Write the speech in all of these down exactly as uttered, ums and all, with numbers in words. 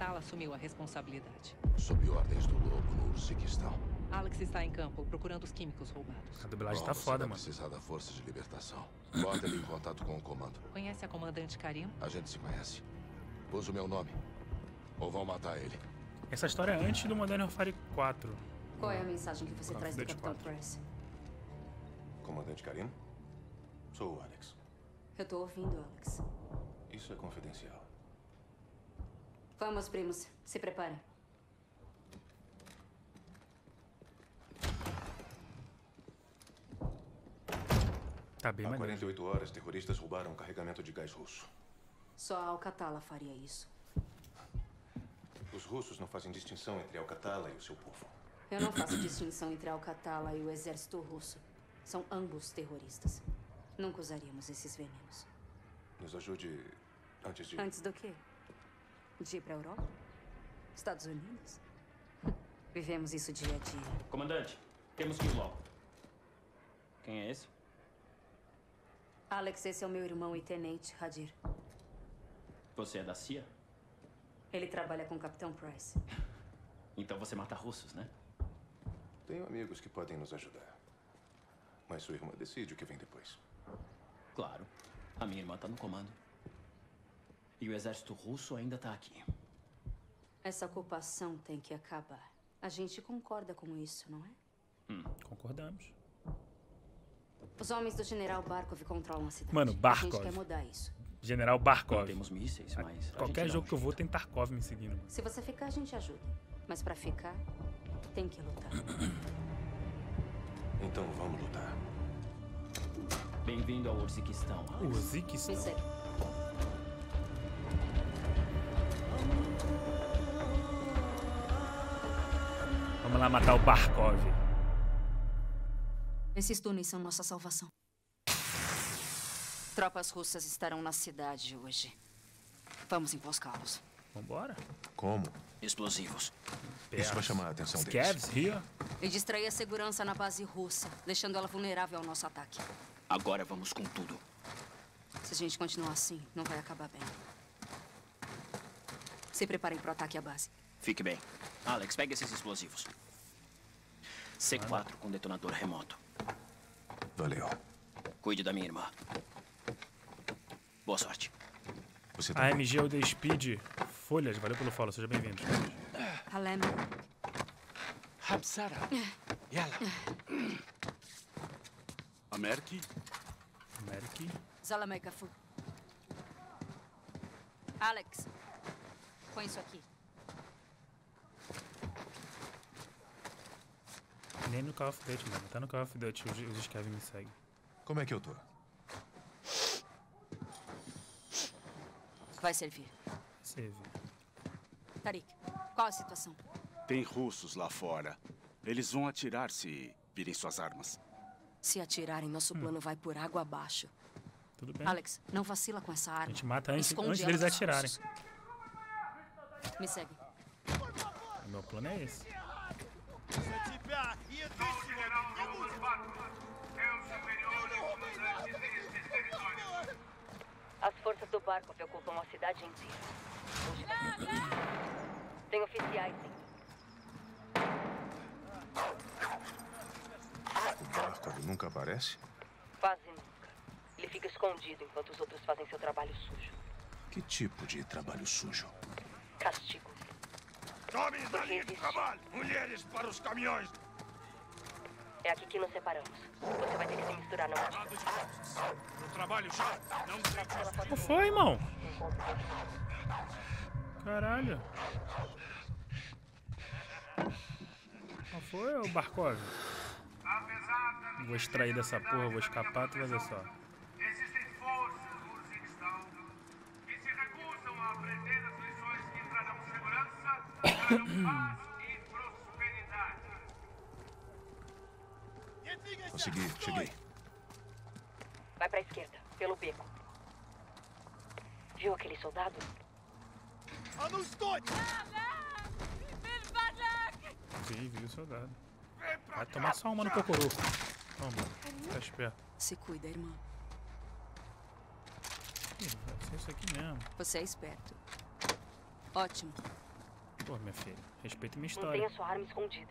Katala assumiu a responsabilidade. Sob ordens do Lobo no Urziquistão. Alex está em campo, procurando os químicos roubados. A dublagem Bom, tá você foda, vai mano. precisar da força de libertação. Bota ele em contato com o comando. Conhece a comandante Karim? A gente se conhece. Usa o meu nome. Ou vão matar ele. Essa história é antes do Modern Warfare quatro. Qual é a mensagem que você Call traz of do Duty Capitão quatro. Price? Comandante Karim? Sou o Alex. Eu tô ouvindo, Alex. Isso é confidencial. Vamos, primos. Se preparem. Tá bem Há maneiro. quarenta e oito horas, terroristas roubaram um carregamento de gás russo. Só a Al-Qatala faria isso. Os russos não fazem distinção entre Al-Qatala e o seu povo. Eu não faço distinção entre a Al-Qatala e o exército russo. São ambos terroristas. Nunca usaríamos esses venenos. Nos ajude antes de... Antes do quê? De ir pra Europa? Estados Unidos? Vivemos isso dia a dia. Comandante, temos que ir logo. Quem é esse? Alex, esse é o meu irmão e tenente, Hadir. Você é da C I A? Ele trabalha com o Capitão Price. Então você mata russos, né? Tenho amigos que podem nos ajudar. Mas sua irmã decide o que vem depois. Claro. A minha irmã tá no comando. E o exército russo ainda tá aqui. Essa ocupação tem que acabar. A gente concorda com isso, não é? Hum. Concordamos. Os homens do General Barkov controlam a cidade. Mano, A gente Barkov. quer mudar isso. General Não Barkov. temos mísseis, mas... a gente Qualquer dá jogo um que eu vou jeito. tem Tarkov me seguindo, mano. Se você ficar, a gente ajuda. Mas pra ficar, tem que lutar. Então vamos lutar. Bem-vindo ao Urziquistão, O Alex. Urziquistão. Me segue. Vamos lá matar o Barkov. Esses túneis são nossa salvação. Tropas russas estarão na cidade hoje. Vamos emboscá-los. Vambora. Como? Explosivos. Isso vai chamar a atenção deles. Scavs, here. E distrair a segurança na base russa, deixando ela vulnerável ao nosso ataque. Agora vamos com tudo. Se a gente continuar assim, não vai acabar bem. Se preparem para o ataque à base. Fique bem. Alex, pegue esses explosivos. C quatro com detonador remoto. Valeu. Cuide da minha irmã. Boa sorte. Você A tá... M G U D Speed. Folhas, valeu pelo follow, seja bem-vindo. Halem, حبسرة يلا أمريكي Merrick. Zalamekafu. Alex, põe isso aqui. Nem no Call of Duty, mano. Tá no Call of Duty, os, os Scavs me seguem. Como é que eu tô? Vai servir. Save. Tarik, qual a situação? Tem russos lá fora. Eles vão atirar se virem suas armas. Se atirarem, nosso plano vai por água abaixo. Tudo bem. Alex, não vacila com essa A arma. gente mata antes, Esconde antes ela deles dos atirarem. russos. Me segue. O meu plano é esse. As forças do Barkov ocupam a cidade inteira. Tem oficiais, sim. O Barkov nunca aparece? Quase nunca. Ele fica escondido enquanto os outros fazem seu trabalho sujo. Que tipo de trabalho sujo? Castigo. Homens da linha de trabalho! Mulheres para os caminhões! É aqui que nos separamos. Você vai ter que se misturar, não. No trabalho já! Não se Qual foi, irmão? Caralho. Qual foi, ô Barkov? Vou extrair dessa porra, vou escapar, tu vai ver só. Existem forças no Urziquistão que se recusam a aprender as lições que trarão segurança, trarão paz e prosperidade. Consegui, cheguei. Vai pra esquerda, pelo beco. Viu aquele soldado? Vi, vi o soldado. Vai tomar só uma no cocorô. Toma, tá esperto. Se cuida, irmã. Ih, vai ser isso aqui mesmo. Você é esperto. Ótimo. Pô, minha filha, respeita minha história. Mantenha sua arma escondida.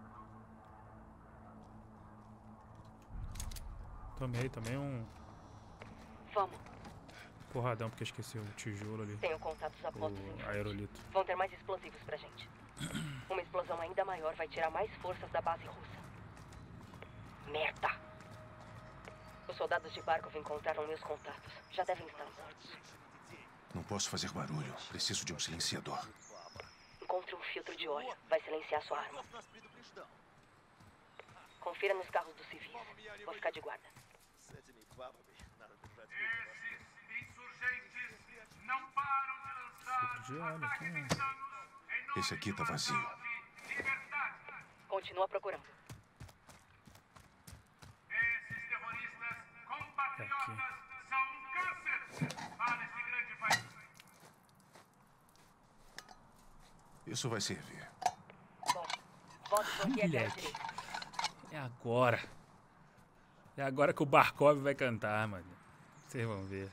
Tomei, tomei um Vamos. porradão porque eu esqueci o tijolo ali. Tenho contatos a postos em O frente. aerolito. Vão ter mais explosivos pra gente. Uma explosão ainda maior vai tirar mais forças da base russa. Merda! Os soldados de Barkov encontraram meus contatos. Já devem estar mortos. Não posso fazer barulho. Preciso de um silenciador. Encontre um filtro de óleo. Vai silenciar sua arma. Confira nos carros dos civis. Vou ficar de guarda. Esses insurgentes não param de lançar De óleo, ataques aqui, né? insanos em nome Esse aqui de tá uma vazio. causa de liberdade. Continua procurando. Esses terroristas compatriotas são um câncer para esse grande país. Isso vai servir. Bom, volte por aqui até a Moleque. direita. É agora. É agora que o Barkov vai cantar, mano. Vocês vão ver.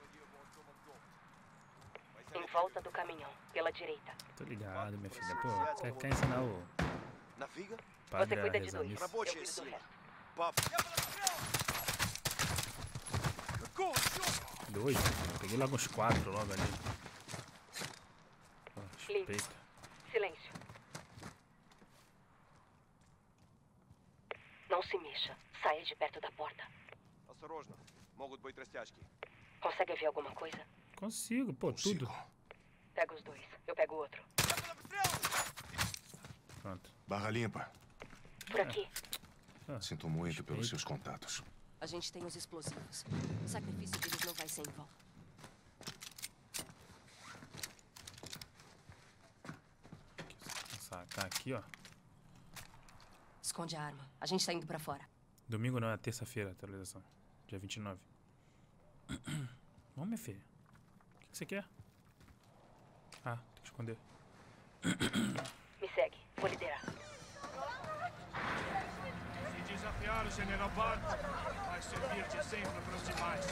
Em volta do caminhão, pela direita. Tô ligado, minha filha. Pô, você quer ensinar o Naviga? padre Você a cuida de rezar dois. missa? Eu cuido do resto. Pap. Dois? Eu peguei logo uns quatro logo ali. Pô, respeita. Silêncio. Não se mexa. Saia de perto da porta. Осторожно. Могут быть растяжки. Consegue ver alguma coisa? Consigo, pô, tudo. Pega os dois. Eu pego o outro. Pronto. Barra limpa. Por aqui. Sinto muito pelos seus contatos. A gente tem os explosivos. O sacrifício deles não vai ser em vão. Sacar aqui, ó. Esconde a arma. A gente tá indo pra fora. Domingo não, é terça-feira a atualização. Dia vinte e nove. Vamos, minha filha. O que, que você quer? Ah, tem que esconder. Me segue. Vou liderar. Se desafiar o General Barkov, vai servir de exemplo para os demais.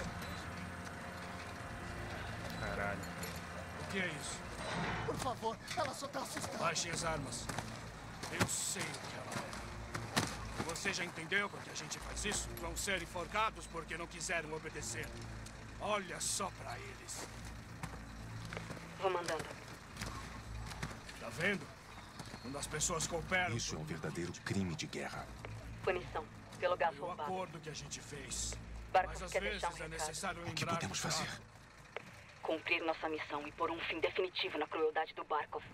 Caralho. O que é isso? Por favor, ela só tá assustada. Baixe as armas. Eu sei o que ela é. Você já entendeu por que a gente faz isso? Vão ser enforcados porque não quiseram obedecer. Olha só pra eles. Vou mandando. Tá vendo? Quando as pessoas cooperam... Isso é um verdadeiro crime de guerra. Punição. Pelo gás O roubado. acordo que a gente fez. Barkov Mas às quer vezes deixar um é recado. necessário lembrar... O que podemos do fazer? trato. Cumprir nossa missão e pôr um fim definitivo na crueldade do Barkov.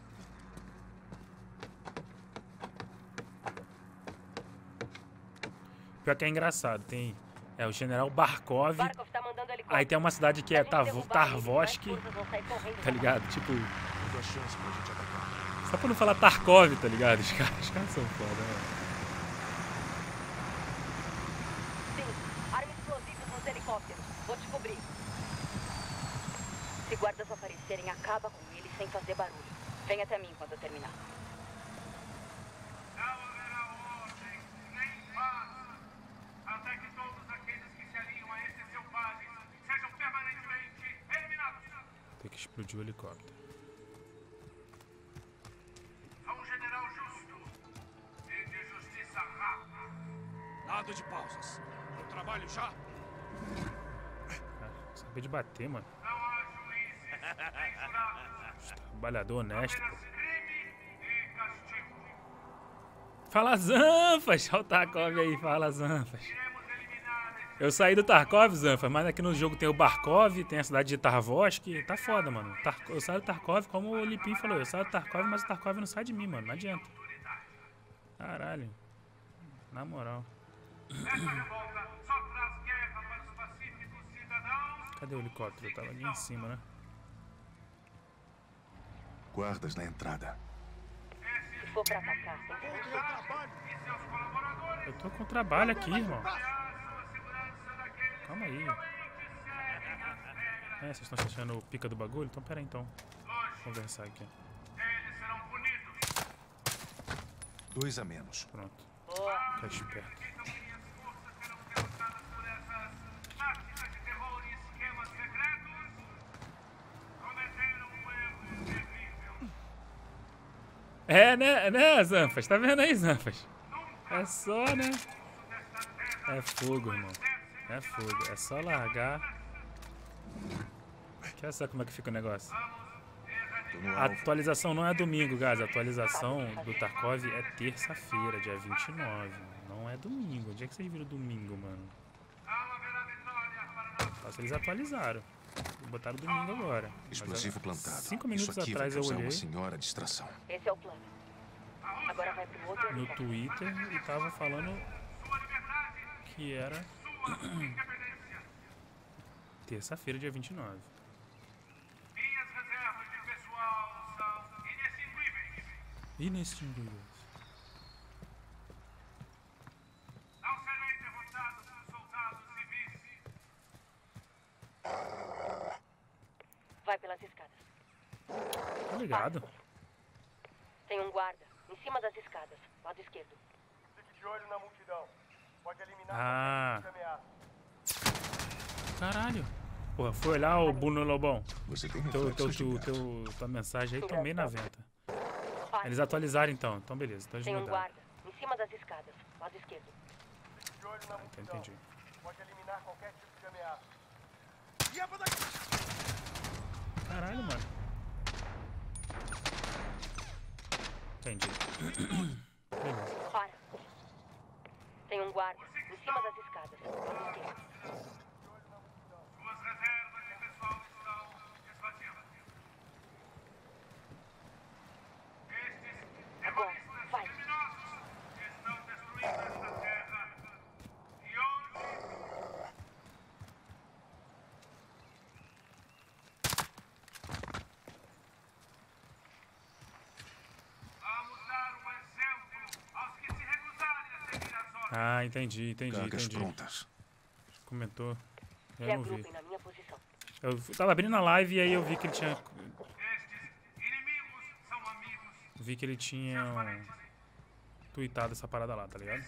Pior que é engraçado, tem... É o General Barkov. Barkov tá mandando helicóptero. Aí tem uma cidade que é Se a gente Tav derrubar ele, Tarvosk, mais forças vão sair correndo. tá ligado? Tipo, Tudo a chance pra gente atacar. só pra não falar Tarkov, tá ligado? Os caras, os caras são foda, né? Sim, arma explosivos nos helicópteros. Vou te cobrir. Se guardas aparecerem, acaba com eles sem fazer barulho. Vem até mim quando eu terminar. Não haverá ordem, nem paz, até que todos aqueles que se alinham a esse seu padre sejam permanentemente eliminados. Tem que explodir o helicóptero. Sou um general justo e de justiça rápida. Nada de pausas. Eu trabalho já. Cara, saber de bater, mano. Não há juízes nem jurados. Trabalhador honesto, pô. Apenas crime e castigo. Fala Zanfas! Olha o Tarkov aí, fala Zanfas. Iremos eliminar esse... Eu saí do Tarkov, Zanfas, mas aqui no jogo tem o Barkov, tem a cidade de Tarvosk. Tá foda, mano. Tar eu saio do Tarkov, como o Lipin falou, eu saio do Tarkov, mas o Tarkov não sai de mim, mano. Não adianta. Caralho. Na moral. Essa revolta só traz guerra para os pacíficos cidadãos. Cadê o helicóptero? Eu tava ali em cima, né? Guardas na entrada. Se for pra atacar, tem que E seus colaboradores Eu tô com trabalho aqui, irmão. ameaçam a segurança daqueles Calma aí. que seguem as regras. É, vocês estão achando o pica do bagulho? Então pera aí, então. Hoje, Conversar aqui. eles serão punidos. Dois a menos. Pronto. Boa. Tá esperto. Acreditam que minhas forças serão derrotadas por essas táticas de terror e esquemas secretos? Cometeram um erro terrível. É, né? Né, Zanfas? Tá vendo aí, Zanfas? É só, né? É fogo, irmão. É fogo. É só largar. Quer saber como é que fica o negócio? A atualização não é domingo, guys. A atualização do Tarkov é terça-feira, dia vinte e nove. Não é domingo. Onde é que vocês viram domingo, mano? Só se eles atualizaram. Botaram domingo agora. Explosivo plantado. Cinco minutos Isso aqui atrás vai eu causar olhei uma senhora distração. Esse é o plano. Agora vai pro outro no helicóptero. Twitter e tava falando que era terça-feira, dia vinte e nove. Inextinguíveis. Vai pelas escadas. Tá ligado? Tem um guarda em cima das escadas, lado esquerdo. Fique de olho na multidão. Pode eliminar Ah. qualquer tipo de ameaça. Caralho. Porra, foi olhar o Bruno Lobão. Você tem Teu, teu, reflexos de teu, gato. teu, tua mensagem aí, tomei na venta. Olha, Eles atualizaram então, então beleza, então eles tem um mudaram. guarda em cima das escadas, lado esquerdo. Fique de olho na Então multidão. entendi. Pode eliminar qualquer tipo de ameaça. Caralho, mano. Entendi. Beleza. Para. Tem um guarda em cima das escadas, lado esquerdo. Agora, vai. Ah, entendi, entendi, Cargas entendi. prontas. Comentou. Eu Se não vi. agrupem na minha posição. Eu tava abrindo a live e aí eu vi que ele tinha. Vi que ele tinha tweetado essa parada lá, tá ligado?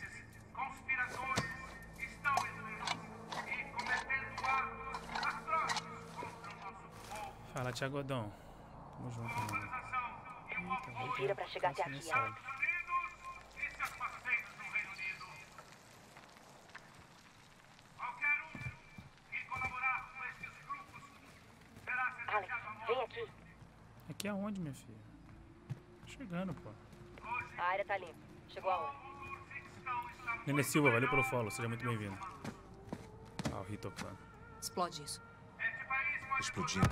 Fala, Thiagodão. Tamo junto, mano. Eita, vou Vira pra chegar até essa aqui, mensagem. Alex. Alex, vem aqui. Aqui é onde, minha filha? Tô chegando, pô. A área tá limpa. Chegou a hora. Nenê Silva, valeu pelo follow, seja muito bem-vindo. Ah, o Rio tocando. Explode isso. Explodindo.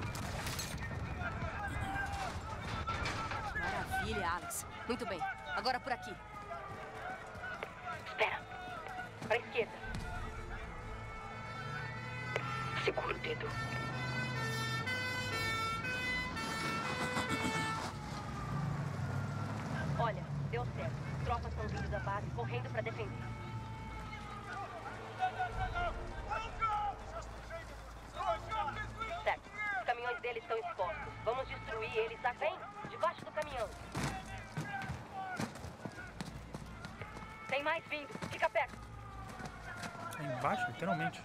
Maravilha, Alex. Muito bem. Agora por aqui. Espera. Pra esquerda. Segura o dedo. Olha, deu certo. Tropas estão vindo da base, correndo pra defender. Certo. Os caminhões deles estão expostos. Vamos destruir eles. Tá bem? Debaixo do caminhão. Tem mais vindo. Fica perto. Tá embaixo, literalmente.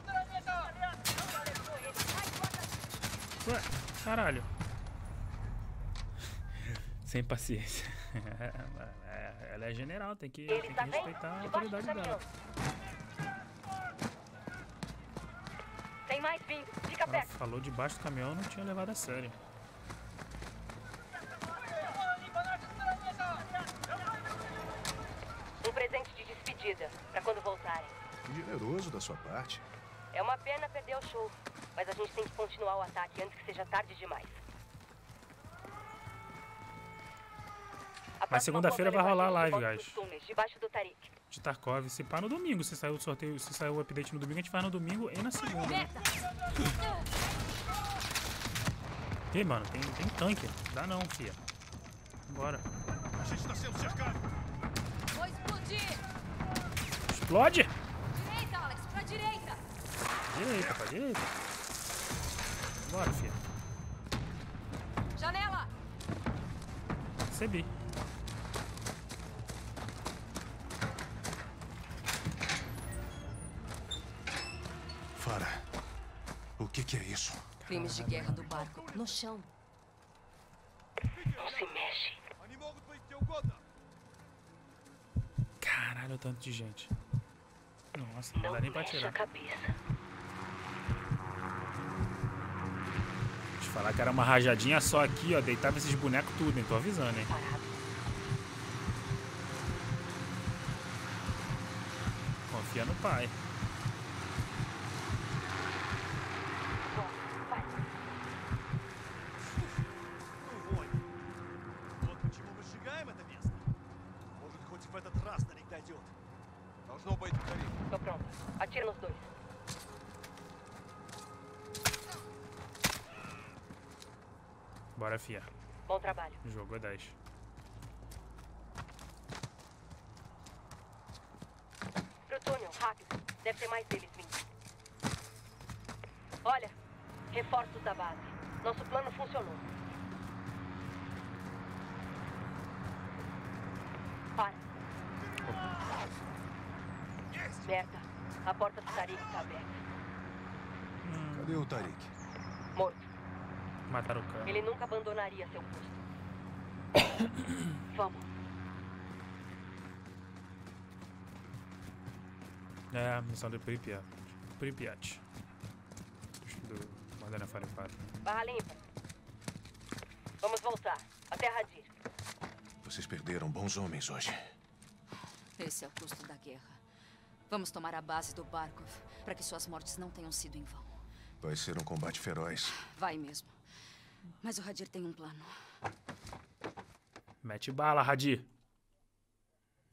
Ué, caralho. Sem paciência. Ela é general, tem que, Ele tem que tá bem? respeitar a Debaixo do autoridade caminhão. dela. Tem mais vindo. Fica Ela perto. falou debaixo do caminhão, eu não tinha levado a sério. Um presente de despedida, pra quando voltarem. Generoso da sua parte. É uma pena perder o show, mas a gente tem que continuar o ataque antes que seja tarde demais. A Mas próxima segunda-feira volta vai rolar a levar live, de volta guys. pros túneis, debaixo do Tariq. De Tarkov, se pá no domingo. Se saiu o sorteio, se saiu o update no domingo, a gente faz no domingo e na segunda. Né? Ih, mano, tem, tem tanque. Dá não, fia. Bora. A gente tá sendo cercado. Vou explodir. Explode! Direita, Alex. Pra direita. Direita, pra direita. Bora, fia. Janela. Recebi. Fara, o que que é isso? Crimes de guerra do barco. No chão. Não se mexe. Они могут быть где угодно. Caralho, o tanto de gente. Nossa, não dá nem pra tirar. Te falar que era uma rajadinha só aqui, ó. Deitava esses bonecos tudo, hein? Tô avisando, hein? Confia no pai. Tô pronta. Atira nos dois. Bora, fia. Bom trabalho. Jogou dez. Pro túnel, rápido. Deve ter mais deles vindo. Olha, reforços da base. Nosso plano funcionou. Para. Merda. A porta do Tariq tá aberta. Cadê o Tariq? Morto. Mataram o cara. Ele nunca abandonaria seu posto. Vamos. É, missão de Pripyat. Pripyat. Do Moderna Fire quatro. Barra limpa. Vamos voltar. Até Hadir. Vocês perderam bons homens hoje. Esse é o custo da guerra. Vamos tomar a base do Barkov, para que suas mortes não tenham sido em vão. Vai ser um combate feroz. Vai mesmo. Mas o Hadir tem um plano. Mete bala, Hadir.